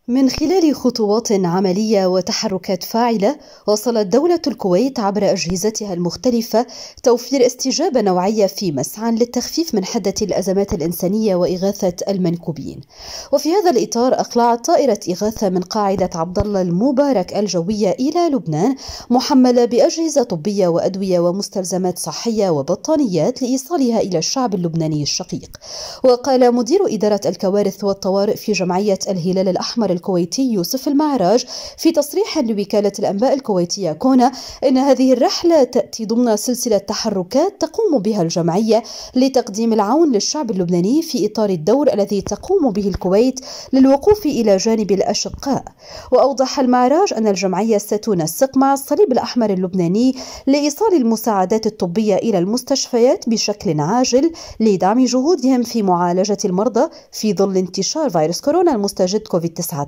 من خلال خطوات عملية وتحركات فاعلة، وصلت دولة الكويت عبر أجهزتها المختلفة توفير استجابة نوعية في مسعى للتخفيف من حدة الأزمات الإنسانية وإغاثة المنكوبين. وفي هذا الإطار أقلعت طائرة إغاثة من قاعدة عبد الله المبارك الجوية إلى لبنان محملة بأجهزة طبية وأدوية ومستلزمات صحية وبطانيات لإيصالها إلى الشعب اللبناني الشقيق. وقال مدير إدارة الكوارث والطوارئ في جمعية الهلال الأحمر الكويتي يوسف المعراج في تصريح لوكالة الأنباء الكويتية كونا إن هذه الرحلة تأتي ضمن سلسلة تحركات تقوم بها الجمعية لتقديم العون للشعب اللبناني في إطار الدور الذي تقوم به الكويت للوقوف إلى جانب الأشقاء. وأوضح المعراج أن الجمعية ستنسق مع الصليب الأحمر اللبناني لإيصال المساعدات الطبية إلى المستشفيات بشكل عاجل لدعم جهودهم في معالجة المرضى في ظل انتشار فيروس كورونا المستجد كوفيد-19.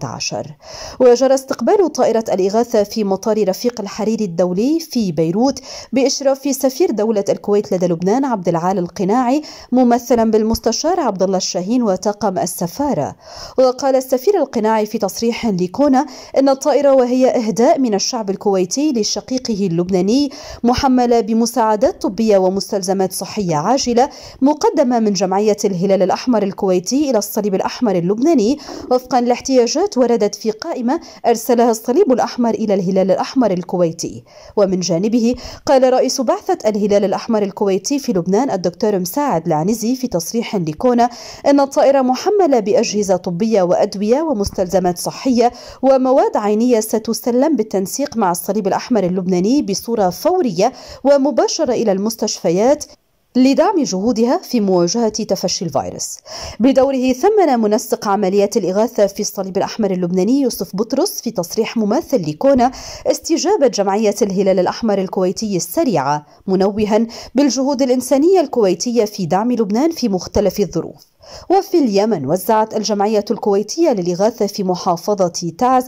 وجرى استقبال طائرة الإغاثة في مطار رفيق الحريري الدولي في بيروت بإشراف سفير دولة الكويت لدى لبنان عبد العال القناعي ممثلا بالمستشار عبد الله الشاهين وطاقم السفارة. وقال السفير القناعي في تصريح لكونا إن الطائرة وهي إهداء من الشعب الكويتي لشقيقه اللبناني محملة بمساعدات طبية ومستلزمات صحية عاجلة مقدمة من جمعية الهلال الأحمر الكويتي إلى الصليب الأحمر اللبناني وفقا لاحتياجات وردت في قائمة أرسلها الصليب الأحمر إلى الهلال الأحمر الكويتي. ومن جانبه قال رئيس بعثة الهلال الأحمر الكويتي في لبنان الدكتور مساعد العنزي في تصريح لكونا أن الطائرة محملة بأجهزة طبية وأدوية ومستلزمات صحية ومواد عينية ستسلم بالتنسيق مع الصليب الأحمر اللبناني بصورة فورية ومباشرة إلى المستشفيات لدعم جهودها في مواجهة تفشي الفيروس. بدوره ثمن منسق عمليات الإغاثة في الصليب الأحمر اللبناني يوسف بطرس في تصريح مماثل لكونا استجابة جمعية الهلال الأحمر الكويتي السريعة، منوها بالجهود الإنسانية الكويتية في دعم لبنان في مختلف الظروف. وفي اليمن وزعت الجمعية الكويتية للإغاثة في محافظة تعز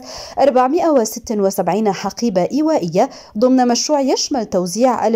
476 حقيبة إيوائية ضمن مشروع يشمل توزيع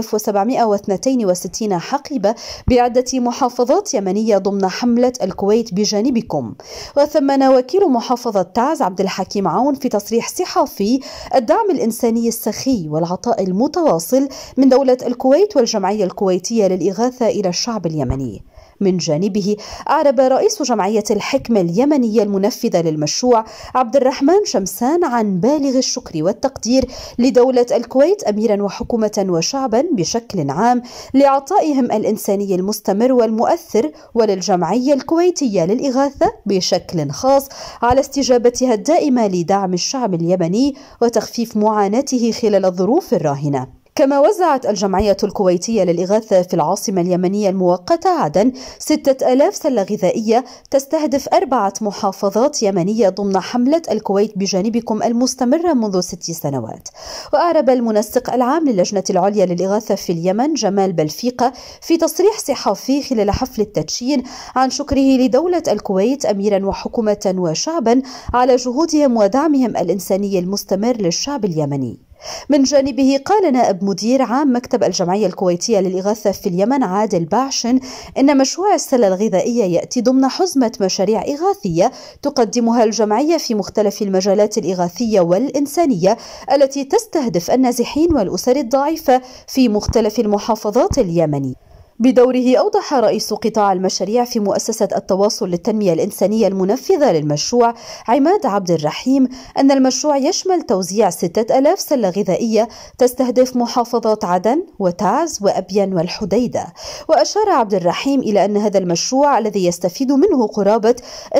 1762 حقيبة بعدة محافظات يمنية ضمن حملة الكويت بجانبكم. وثمن وكيل محافظة تعز عبد الحكيم عون في تصريح صحفي الدعم الإنساني السخي والعطاء المتواصل من دولة الكويت والجمعية الكويتية للإغاثة إلى الشعب اليمني. من جانبه أعرب رئيس جمعية الحكمة اليمنية المنفذة للمشروع عبد الرحمن شمسان عن بالغ الشكر والتقدير لدولة الكويت أميرا وحكومة وشعبا بشكل عام لعطائهم الإنساني المستمر والمؤثر، وللجمعية الكويتية للإغاثة بشكل خاص على استجابتها الدائمة لدعم الشعب اليمني وتخفيف معاناته خلال الظروف الراهنة. كما وزعت الجمعية الكويتية للإغاثة في العاصمة اليمنية المؤقتة عدن 6000 سلة غذائية تستهدف 4 محافظات يمنية ضمن حملة الكويت بجانبكم المستمرة منذ 6 سنوات. وأعرب المنسق العام للجنة العليا للإغاثة في اليمن جمال بلفيقة في تصريح صحفي خلال حفل التدشين عن شكره لدولة الكويت أميرا وحكومة وشعبا على جهودهم ودعمهم الإنساني المستمر للشعب اليمني. من جانبه قال نائب مدير عام مكتب الجمعية الكويتية للإغاثة في اليمن عادل باعشن إن مشروع السلة الغذائية يأتي ضمن حزمة مشاريع إغاثية تقدمها الجمعية في مختلف المجالات الإغاثية والإنسانية التي تستهدف النازحين والأسر الضعيفة في مختلف المحافظات اليمنية. بدوره أوضح رئيس قطاع المشاريع في مؤسسة التواصل للتنمية الإنسانية المنفذة للمشروع عماد عبد الرحيم أن المشروع يشمل توزيع 6000 سلة غذائية تستهدف محافظات عدن وتعز وأبين والحديدة. وأشار عبد الرحيم إلى أن هذا المشروع الذي يستفيد منه قرابة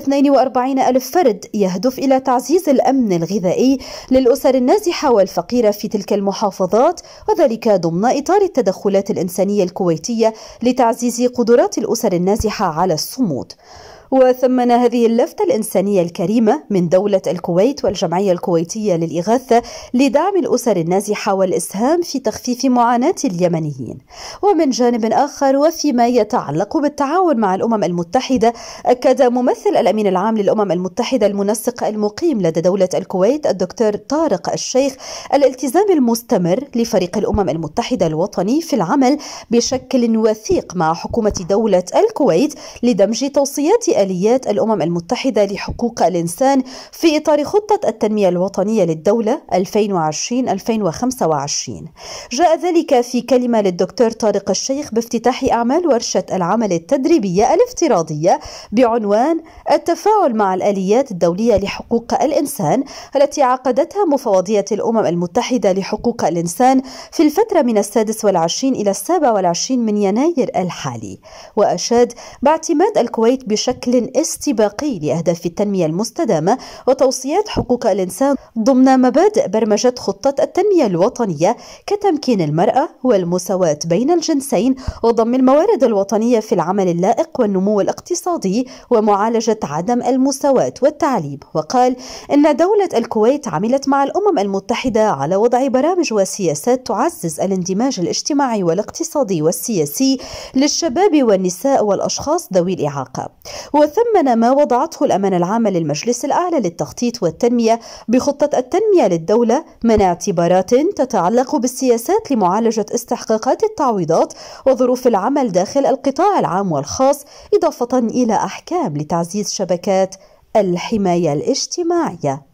42,000 فرد يهدف إلى تعزيز الأمن الغذائي للأسر النازحة والفقيرة في تلك المحافظات، وذلك ضمن إطار التدخلات الإنسانية الكويتية لتعزيز قدرات الأسر النازحة على الصمود. وثمن هذه اللفتة الإنسانية الكريمة من دولة الكويت والجمعية الكويتية للإغاثة لدعم الأسر النازحة والإسهام في تخفيف معاناة اليمنيين. ومن جانب آخر وفيما يتعلق بالتعاون مع الأمم المتحدة، أكد ممثل الأمين العام للأمم المتحدة المنسق المقيم لدى دولة الكويت الدكتور طارق الشيخ الالتزام المستمر لفريق الأمم المتحدة الوطني في العمل بشكل وثيق مع حكومة دولة الكويت لدمج توصيات بآليات الأمم المتحدة لحقوق الإنسان في إطار خطة التنمية الوطنية للدولة 2020-2025. جاء ذلك في كلمة للدكتور طارق الشيخ بافتتاح أعمال ورشة العمل التدريبية الافتراضية بعنوان التفاعل مع الآليات الدولية لحقوق الإنسان، التي عقدتها مفوضية الأمم المتحدة لحقوق الإنسان في الفترة من 26 إلى 27 من يناير الحالي. وأشاد باعتماد الكويت بشكل استباقي لأهداف التنمية المستدامة وتوصيات حقوق الإنسان ضمن مبادئ برمجة خطة التنمية الوطنية كتمكين المرأة والمساواة بين الجنسين وضم الموارد الوطنية في العمل اللائق والنمو الاقتصادي ومعالجة عدم المساواة والتعليم. وقال إن دولة الكويت عملت مع الأمم المتحدة على وضع برامج وسياسات تعزز الاندماج الاجتماعي والاقتصادي والسياسي للشباب والنساء والأشخاص ذوي الإعاقة. وثمن ما وضعته الأمانة العامة للمجلس الأعلى للتخطيط والتنمية بخطة التنمية للدولة من اعتبارات تتعلق بالسياسات لمعالجة استحقاقات التعويضات وظروف العمل داخل القطاع العام والخاص، إضافة إلى أحكام لتعزيز شبكات الحماية الاجتماعية.